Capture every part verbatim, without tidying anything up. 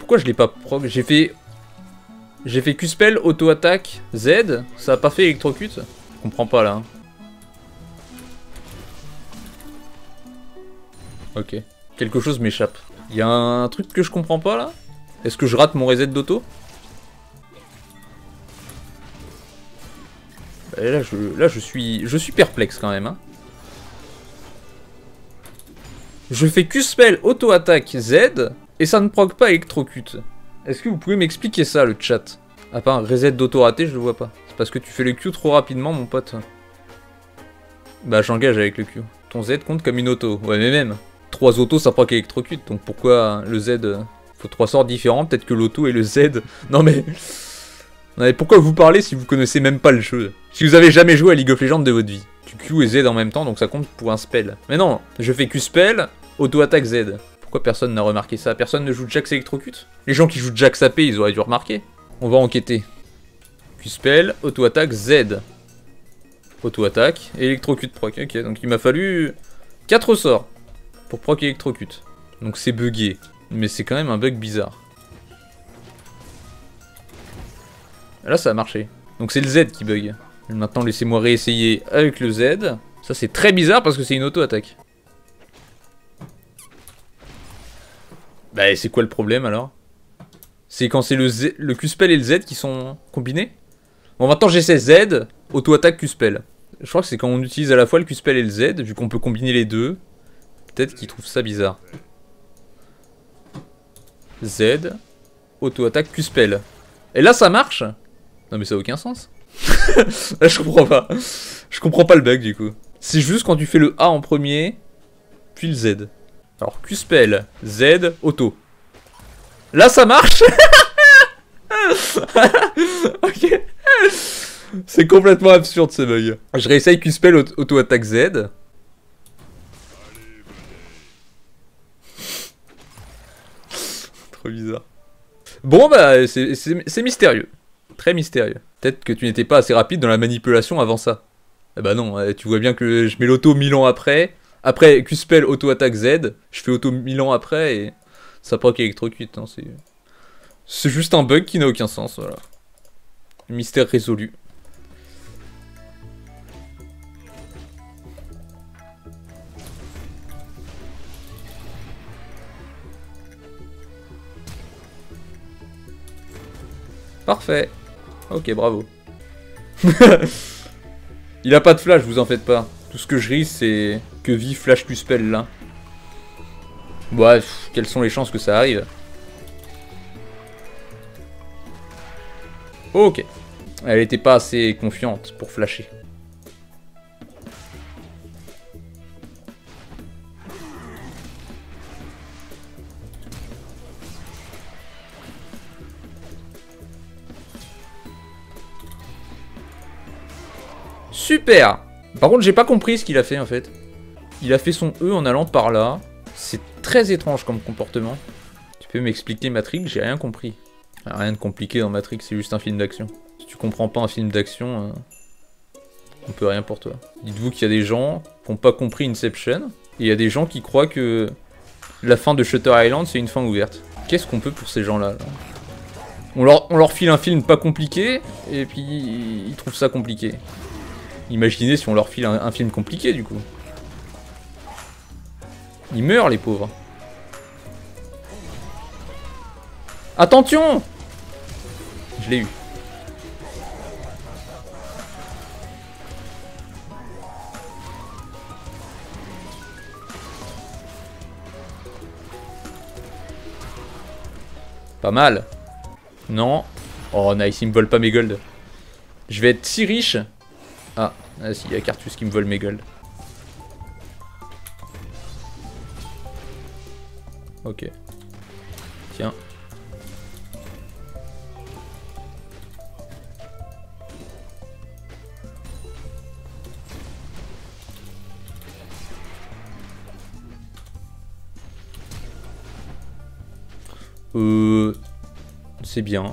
Pourquoi je l'ai pas proc? J'ai fait... J'ai fait Q-Spell, auto-attaque, Z. Ça a pas fait électrocute? Je comprends pas là. Hein. Ok. Quelque chose m'échappe. Il y a un truc que je comprends pas là? Est-ce que je rate mon reset d'auto? bah, là, je, là je suis je suis perplexe quand même. Hein. Je fais Q-Spell, auto-attaque, Z. Et ça ne proc pas électrocute. Est-ce que vous pouvez m'expliquer ça, le chat? À part un reset d'auto raté, je le vois pas. C'est parce que tu fais le Q trop rapidement, mon pote. Bah, j'engage avec le Q. Ton Z compte comme une auto. Ouais, mais même. Trois autos, ça proc électrocute. Donc pourquoi le Z... Faut trois sorts différents. Peut-être que l'auto et le Z... Non mais... Non mais pourquoi vous parlez si vous connaissez même pas le jeu? Si vous avez jamais joué à League of Legends de votre vie. Tu Q et Z en même temps, donc ça compte pour un spell. Mais non, je fais Q-Spell, auto-attaque Z. Pourquoi personne n'a remarqué ça? Personne ne joue Jax électrocute? Les gens qui jouent Jax A P, ils auraient dû remarquer. On va enquêter. Q-Spell, auto-attaque Z. Auto-attaque, électrocute proc. Ok, donc il m'a fallu quatre sorts pour proc électrocute. Donc c'est bugué. Mais c'est quand même un bug bizarre. Là ça a marché. Donc c'est le Z qui bug. Maintenant laissez-moi réessayer avec le Z. Ça c'est très bizarre parce que c'est une auto-attaque. Bah c'est quoi le problème alors? C'est quand c'est le, Z, le Q-Spell et le Z qui sont combinés? Bon maintenant j'essaie Z, auto-attaque Q-Spell. Je crois que c'est quand on utilise à la fois le Q-Spell et le Z, vu qu'on peut combiner les deux. Peut-être qu'ils trouvent ça bizarre. Z, auto-attaque Q-Spell. Et là ça marche? Non mais ça n'a aucun sens. Là je comprends pas. Je comprends pas le bug du coup. C'est juste quand tu fais le A en premier, puis le Z. Alors Q-Spell, Z, auto. Là ça marche. Ok. C'est complètement absurde ce bug. Je réessaye Q-Spell, auto-attaque Z. Trop bizarre. Bon bah c'est mystérieux. Très mystérieux. Peut-être que tu n'étais pas assez rapide dans la manipulation avant ça. Eh bah non, tu vois bien que je mets l'auto mille ans après. Après Q-Spell auto-attaque Z, je fais auto mille ans après et ça proc électrocute. Hein, c'est juste un bug qui n'a aucun sens, voilà. Mystère résolu. Parfait. Ok, bravo. Il a pas de flash, vous en faites pas. Tout ce que je risque, c'est que vie flash Q-Spell là. Bref, quelles sont les chances que ça arrive? Ok. Elle était pas assez confiante pour flasher. Super. Par contre, j'ai pas compris ce qu'il a fait en fait. Il a fait son E en allant par là. C'est très étrange comme comportement. Tu peux m'expliquer Matrix? J'ai rien compris. Rien de compliqué dans Matrix, c'est juste un film d'action. Si tu comprends pas un film d'action, euh, on peut rien pour toi. Dites-vous qu'il y a des gens qui n'ont pas compris Inception. Et il y a des gens qui croient que la fin de Shutter Island, c'est une fin ouverte. Qu'est-ce qu'on peut pour ces gens-là là on, leur, on leur file un film pas compliqué, et puis ils trouvent ça compliqué. Imaginez si on leur file un, un film compliqué du coup. Ils meurent les pauvres. Attention! Je l'ai eu. Pas mal. Non. Oh nice, il me vole pas mes golds. Je vais être si riche. Ah, ah si, il y a Cartus qui me vole mes golds. Ok. Tiens. Euh... C'est bien.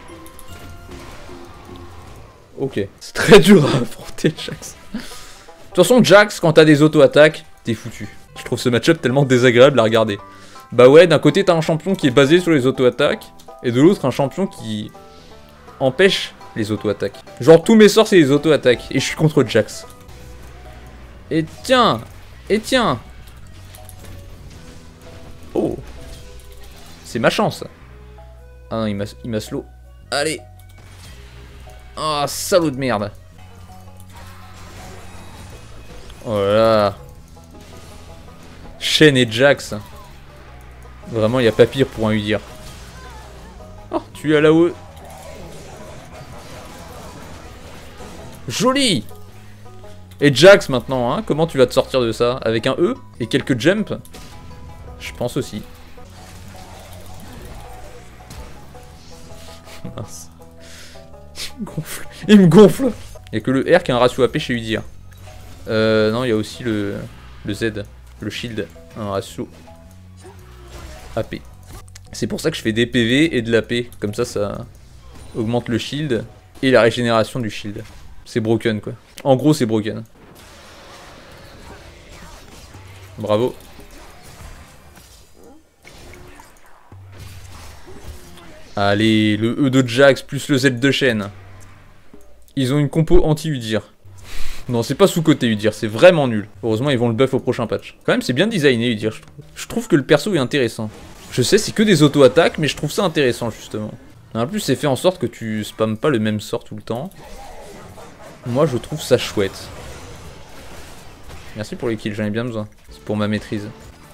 Ok. C'est très dur à affronter, Jax. toute façon, Jax, quand t'as des auto-attaques, t'es foutu. Je trouve ce match-up tellement désagréable à regarder. Bah ouais, d'un côté, t'as un champion qui est basé sur les auto-attaques, et de l'autre, un champion qui empêche les auto-attaques. Genre, tous mes sorts, c'est les auto-attaques, et je suis contre Jax. Et tiens, et tiens. Oh. C'est ma chance. Ah non, il m'a slow. Allez. Ah, oh, salaud de merde. Oh là là. Shen et Jax. Vraiment, il n'y a pas pire pour un Udyr. Oh, tu es à la haut. Joli. Et Jax maintenant, hein, comment tu vas te sortir de ça? Avec un E et quelques jumps? Je pense aussi. Mince. Il me gonfle. Il me gonfle. Il n'y a que le R qui a un ratio A P chez Udyr. Euh, non, il y a aussi le, le Z, le shield, un ratio A P. C'est pour ça que je fais des P V et de l'A P. Comme ça, ça augmente le shield et la régénération du shield. C'est broken, quoi. En gros, c'est broken. Bravo. Allez, le E de Jax plus le Z de Shen. Ils ont une compo anti-Udyr. Non, c'est pas sous-côté Udyr, c'est vraiment nul. Heureusement, ils vont le buff au prochain patch. Quand même, c'est bien designé Udyr, je trouve. Je trouve que le perso est intéressant. Je sais, c'est que des auto-attaques, mais je trouve ça intéressant, justement. En plus, c'est fait en sorte que tu spammes pas le même sort tout le temps. Moi, je trouve ça chouette. Merci pour les kills, j'en ai bien besoin. C'est pour ma maîtrise.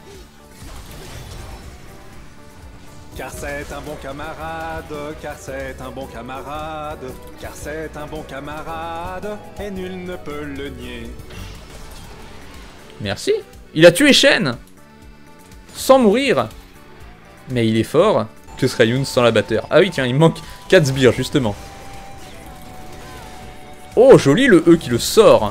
Car c'est un bon camarade, car c'est un bon camarade, car c'est un bon camarade, et nul ne peut le nier. Merci. Il a tué Shen sans mourir. Mais il est fort. Que serait Youn sans l'abatteur? Ah oui, tiens, il manque quatre sbires, justement. Oh, joli le E qui le sort.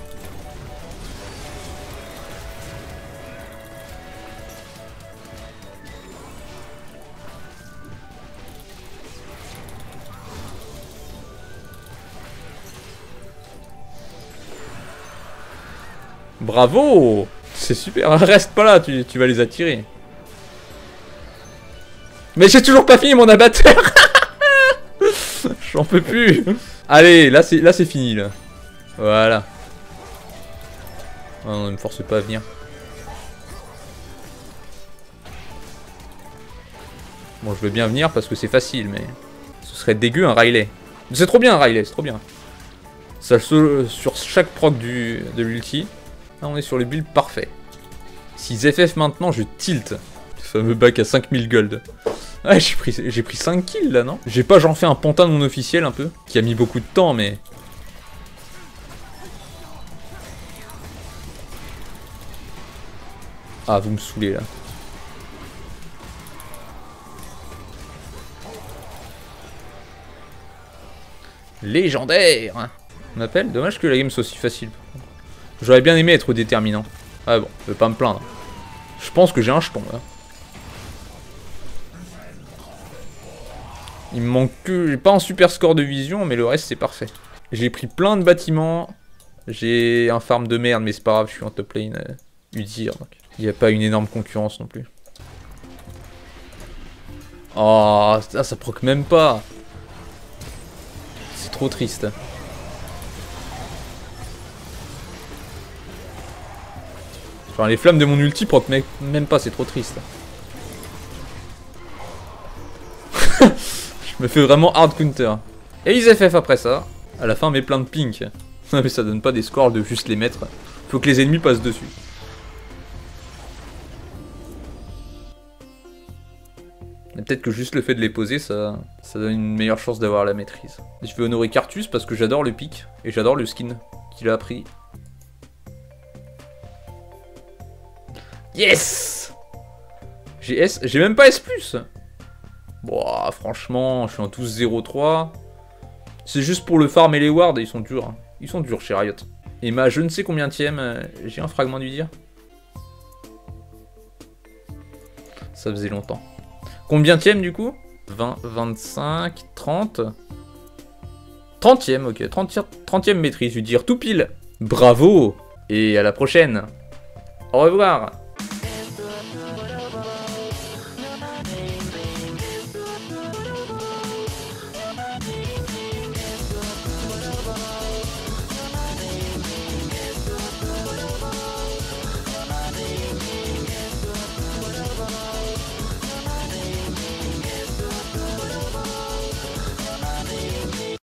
Bravo! C'est super, reste pas là, tu, tu vas les attirer. Mais j'ai toujours pas fini mon abatteur. J'en peux plus. Allez, là c'est là c'est fini là. Voilà. Oh non, ne me force pas à venir. Bon, je veux bien venir parce que c'est facile, mais ce serait dégueu un Riley. C'est trop bien un Riley, c'est trop bien. Ça se sur chaque proc du de l'ulti. Là, on est sur le build parfait. S'ils F F maintenant, je tilt. Le fameux bac à cinq mille gold. Ouais, j'ai pris, j'ai pris cinq kills là, non? J'ai pas genre fait un pantin non officiel un peu, qui a mis beaucoup de temps, mais... Ah, vous me saoulez là. Légendaire. On appelle? Dommage que la game soit aussi facile. J'aurais bien aimé être déterminant. Ah bon, je vais pas me plaindre. Je pense que j'ai un jeton là. Il me manque que... J'ai pas un super score de vision, mais le reste c'est parfait. J'ai pris plein de bâtiments. J'ai un farm de merde, mais c'est pas grave, je suis en top lane euh, Udyr. Donc il n'y a pas une énorme concurrence non plus. Oh, ça, ça proc même pas. C'est trop triste. Genre les flammes de mon ulti proc même pas, c'est trop triste. Je me fais vraiment hard counter. Et ils F F après ça. À la fin, on met plein de pink. Mais ça donne pas des scores de juste les mettre. Faut que les ennemis passent dessus. Peut-être que juste le fait de les poser, ça, ça donne une meilleure chance d'avoir la maîtrise. Et je vais honorer Cartus parce que j'adore le pic. Et j'adore le skin qu'il a appris. Yes! J'ai S, j'ai même pas S plus. Bon, franchement, je suis en tous zéro trois. C'est juste pour le farm et les wards, ils sont durs. Hein. Ils sont durs chez Riot. Et ma je ne sais combien tième, euh, j'ai un fragment d'Udyr. Ça faisait longtemps. Combien tième du coup? vingt, vingt-cinq, trente. trentième, ok. trentième maîtrise, Udyr, tout pile. Bravo! et à la prochaine. Au revoir.